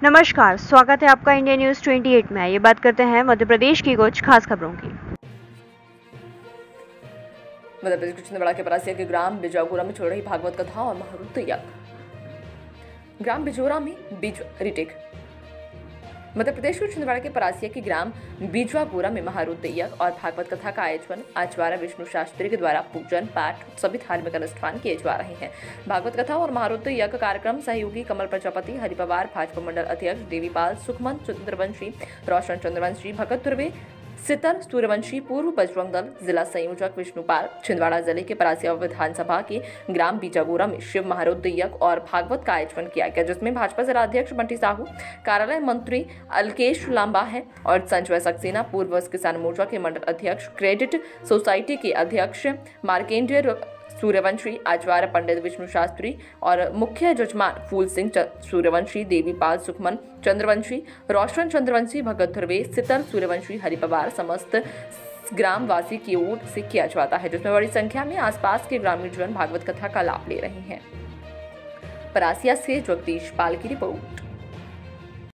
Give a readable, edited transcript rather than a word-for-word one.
नमस्कार, स्वागत है आपका इंडिया न्यूज 28 में। ये बात करते हैं मध्य प्रदेश की कुछ खास खबरों की। मध्य प्रदेश के छिंदवाड़ा के परासिया के ग्राम बिजापुरा में चल रही भागवत कथा और महारुद्र यज्ञ। ग्राम बिजोरा में मध्य प्रदेश के छिंदवाड़ा के परासिया के ग्राम बिजवापुरा में महारुद्र यज्ञ और भागवत कथा का आयोजन आचार्य विष्णु शास्त्री के द्वारा पूजन पाठ सभी धार्मिक अनुष्ठान किए जा रहे हैं। भागवत कथा और महारुद्र यज्ञ कार्यक्रम सहयोगी कमल प्रजापति, हरिपवार भाजपा मंडल अध्यक्ष देवीपाल, सुखमन चंद्रवंशी, रोशन चंद्रवंशी, भगत ध्रुवे, सितर सूर्यवंशी, पूर्व बजरंग दल जिला संयोजक विष्णुपाल, छिंदवाड़ा जिले के परासिया विधानसभा के ग्राम बीजापुरा में शिव महारुद्र यज्ञ और भागवत का आयोजन किया गया, जिसमें भाजपा जिला अध्यक्ष बंटी साहू, कार्यालय मंत्री अलकेश लांबा है और संजय सक्सेना, पूर्व किसान मोर्चा के मंडल अध्यक्ष, क्रेडिट सोसाइटी के अध्यक्ष मार्केंडियर सूर्यवंशी, आचार्य पंडित विष्णु शास्त्री और मुख्य जजमान फूल सिंह सूर्यवंशी, देवीपाल, सुखमन चंद्रवंशी, रोशन चंद्रवंशी, भगत ध्रुवे, सितर सूर्यवंशी, हरिपवार समस्त ग्रामवासी की ओर से किया जाता है, जिसमें बड़ी संख्या में आसपास के ग्रामीण जन भागवत कथा का लाभ ले रहे हैं। परासिया से जगदीश पाल की रिपोर्ट।